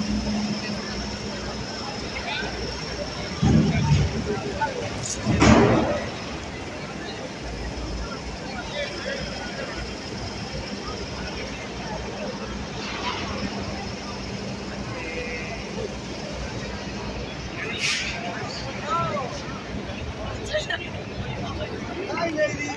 Hi, ladies.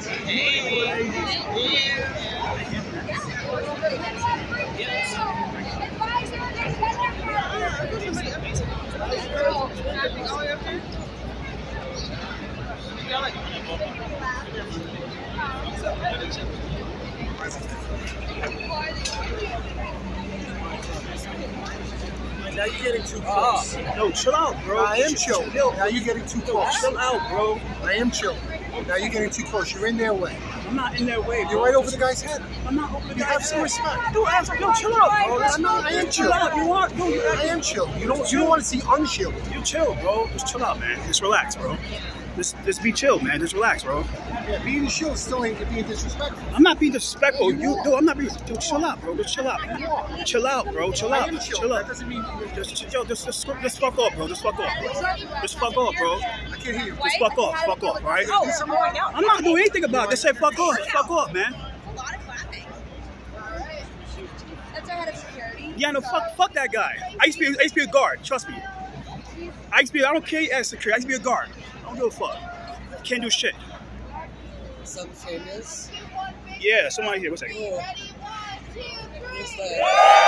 Now you're getting too close. No, chill out, bro. I am chill. Now you're getting too close. Chill out, bro. I am chill. Now you're getting too close. You're in their way. I'm not in their way, bro. You're right over the guy's head. I'm not over the You guy's have some head. respect. Yo, chill out, bro. I am chill. Chill out. You are. I am chill. You don't want to see unchill. You chill, bro. Just chill out, man. Just relax, bro. Just be chill, man. Just relax, bro. Yeah, being chill still ain't being disrespectful. I'm not being disrespectful. I'm not being. Dude, chill out, bro. Just chill out. Chill out, bro. Chill out. I am chill. Chill That out. doesn't mean Just fuck off, bro. Just fuck off. Just fuck off, bro. I can't hear you. Just fuck off. Fuck off, right? Do some more. I'm not doing anything about it. Just say fuck off. Fuck off, man. A lot of clapping. Alright. That's our head of security. Yeah, no, fuck that guy. I used to be a guard. Trust me. I don't care as security. I used to be a guard. I don't give a fuck. Can't do shit. Some famous. Yeah, somebody here. What's that? Cool. Who's that?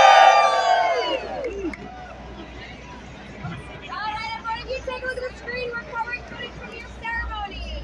Alright, everybody, you take a look at the screen. We're covering footage from your ceremony.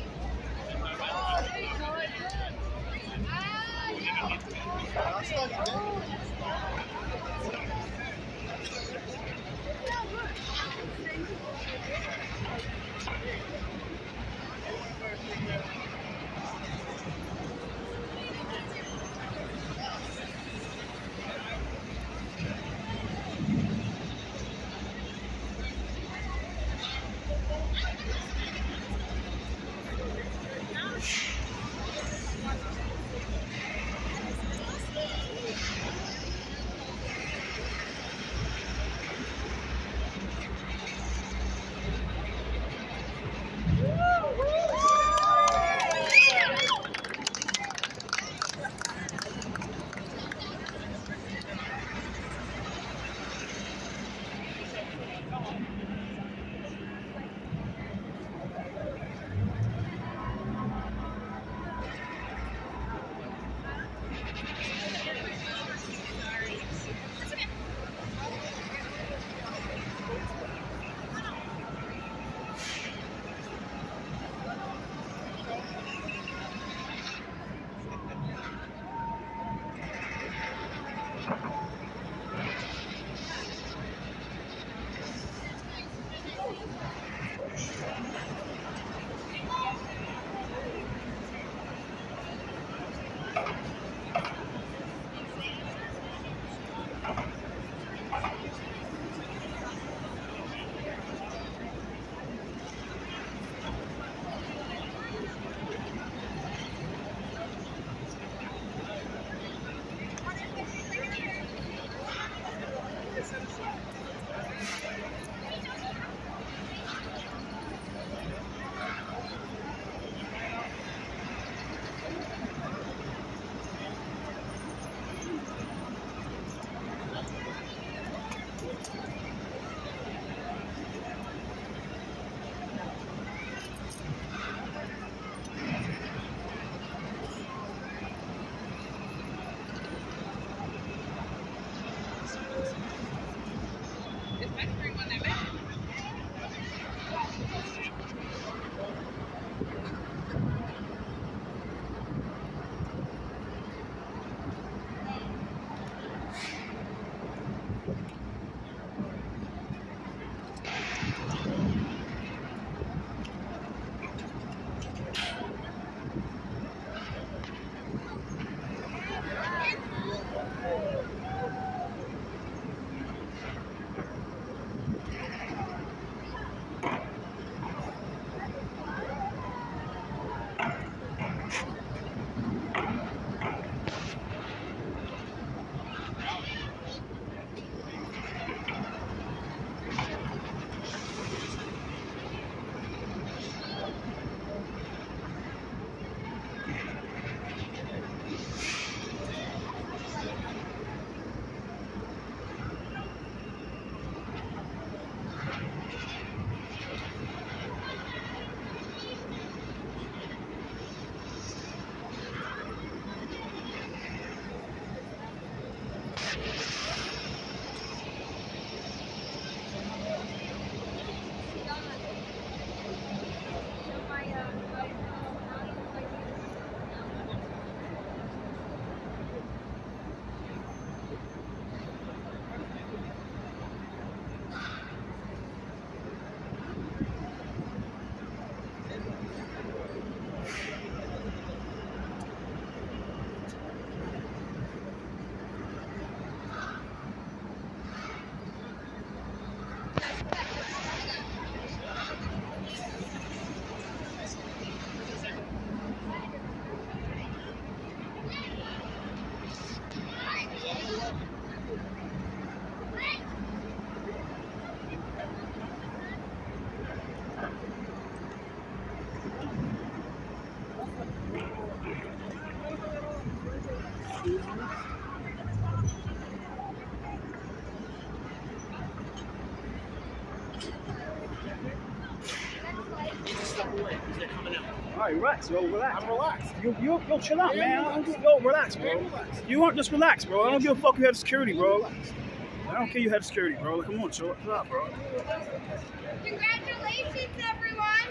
Step away because they're coming out. All right, relax, bro. Relax. I'm relaxed. Yo, chill out, man. Yo, relax, bro. You want just relax, bro. I don't give a fuck you had security, bro. I don't care you had security, bro. Like, come on, chill out, bro. Congratulations, everyone.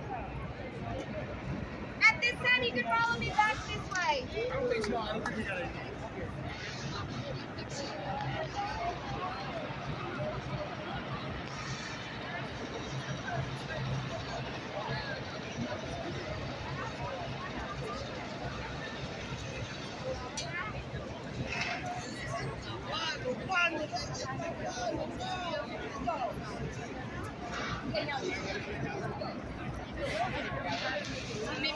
At this time, you can follow me back this way. I don't think so. I don't think we got anything. Make